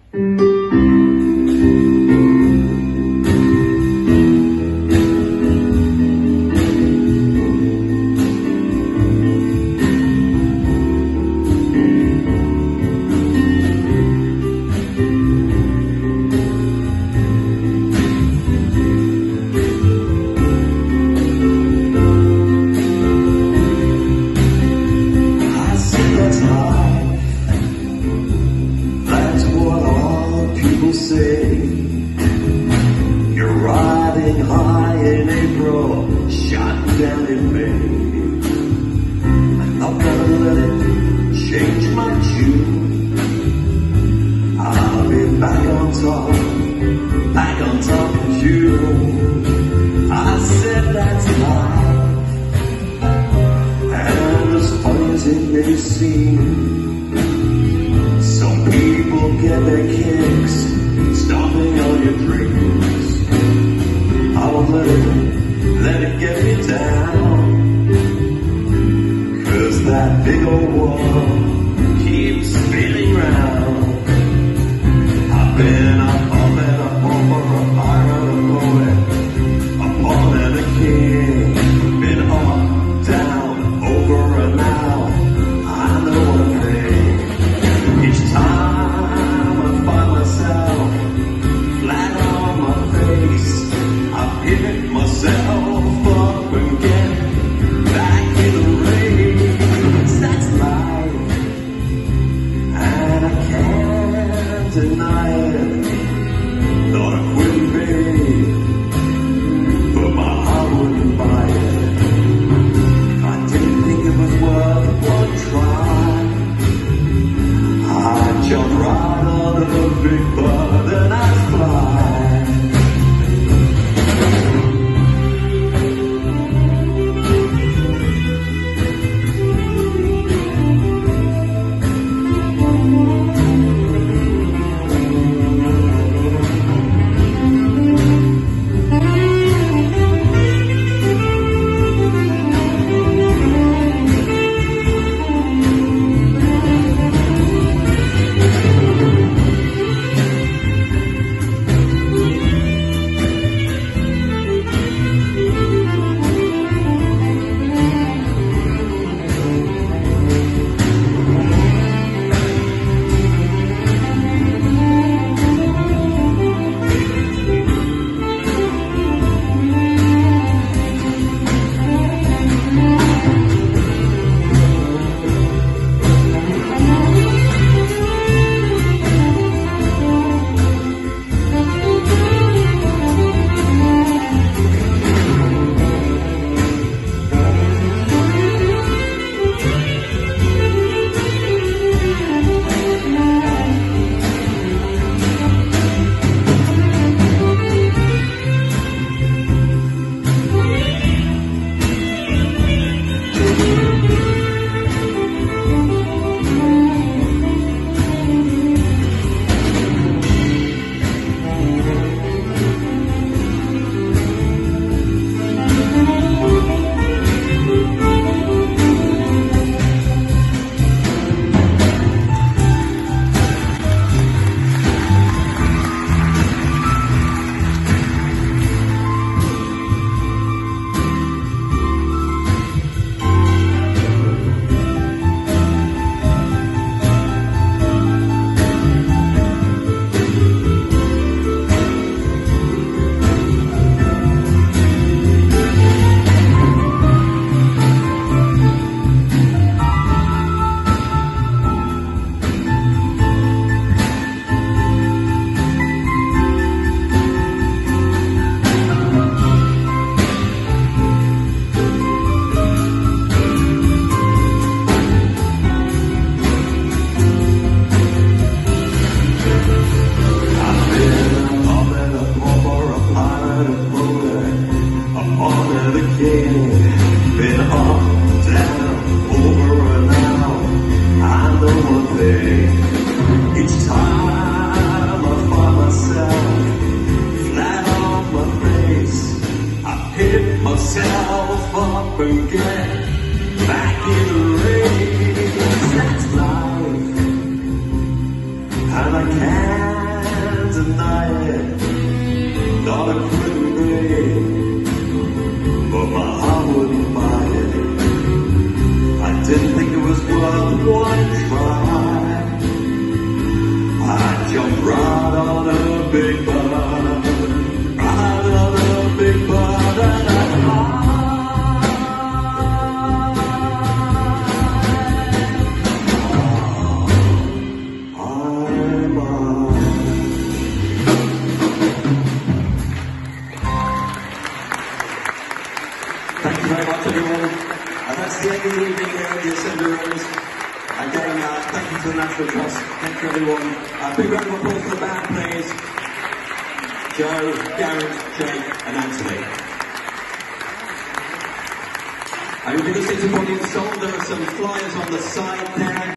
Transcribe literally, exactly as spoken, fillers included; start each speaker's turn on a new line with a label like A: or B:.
A: Say you're riding high in April, shot down in May. I'm not gonna let it change my tune. I'll be back on top, back on top of you. I said that's life, and as funny as it may seem, some people get their kicks stomping on your dreams. I won't let it, let it get me down, 'cause that big old wall keeps spinning round. I've been up, up and up over a pirate, a poet, a pawn and a king. Been up, down, over and out. I know what I think. Each time I find myself flat on my face, I pick myself up and get back in the race. That's life, and I can't deny it. Thought I couldn't be, but my heart wouldn't buy it. I didn't think it was worth one try. I jumped right on the big bird and I fly. myself up and get back in the race. That's life, and I can't deny it, thought it couldn't be, but my heart wouldn't buy it. I didn't think it was worth one try. I jumped right on a big bird, right on a big bird, and I
B: Thank you very much, everyone. And that's the end of the evening here at the Assembly Rooms. Again, uh, thank you to the National Trust. Thank you, everyone. A big round of applause for the band, please. Joe, Garrett, Jake, and Anthony. And you'll be listening to Body and Soul. There are some flyers on the side there.